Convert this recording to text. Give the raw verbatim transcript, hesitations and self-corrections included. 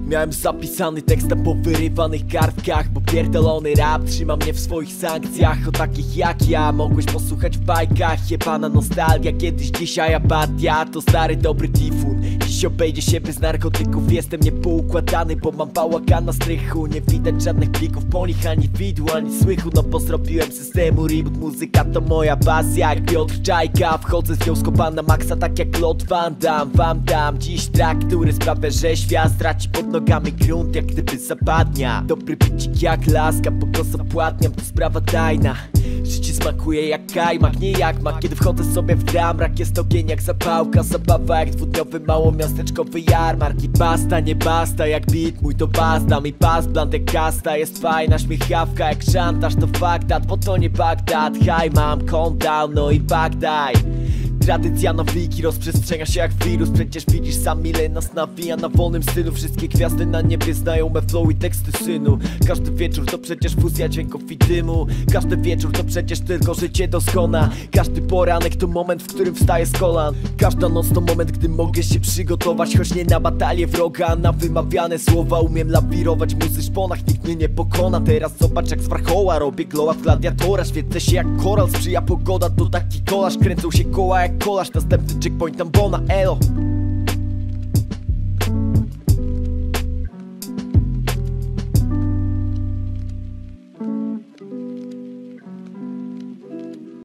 Miałem zapisany tekst na powyrywanych kartkach, bo pierdolony rap trzyma mnie w swoich sankcjach. O takich jak ja mogłeś posłuchać w bajkach. Jebana nostalgia, kiedyś dzisiaj apatia. To stary dobry tifun, dziś obejdzie się bez narkotyków. Jestem niepoukładany, bo mam bałagan na strychu. Nie widać żadnych plików po nich, ani widu, ani słychu. No bo zrobiłem systemu reboot, muzyka to moja pasja. Jak Piotr Czajka, wchodzę z nią skopana na maksa, tak jak Claude Van Damme. Wam dam dziś track, który sprawia, że świat straci pod nogami grunt, jak gdyby zapadnia. Dobry bicik jak laska, bo go zapładniam, to sprawa tajna. Życie smakuje jak kajmak, nie jak mak. Kiedy wchodzę sobie w dramrak, jest ogień jak zapałka. Zabawa jak dwudniowy małomiasteczkowy jarmark. I basta, nie basta, jak beat mój to bazda. Mi pas, bland jak kasta, jest fajna śmiechawka. Jak szantaż to faktat, bo to nie Bagdad. Haj, mam calm down, no i Bagdaj. Tradycja nawyki rozprzestrzenia się jak wirus. Przecież widzisz sam, ile nas nawija na wolnym stylu. Wszystkie gwiazdy na niebie znają me flow i teksty synu. Każdy wieczór to przecież fuzja dźwięków i dymu. Każdy wieczór to przecież tylko życie doskona. Każdy poranek to moment, w którym wstaję z kolan. Każda noc to moment, gdy mogę się przygotować, choć nie na batalię wroga, a na wymawiane słowa. Umiem lawirować w muzy szponach, nikt mnie nie pokona. Teraz zobacz jak z warchoła robię glowa w gladiatora. Świecę się jak koral, sprzyja pogoda, to taki kolaż. Kręcą się koła jak kolaż, następny checkpoint tam bona, elo.